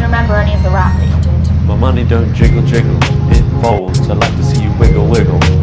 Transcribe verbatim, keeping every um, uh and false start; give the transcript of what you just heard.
remember any of the rap that you did. My money don't jiggle jiggle, it folds. I like to see you wiggle wiggle.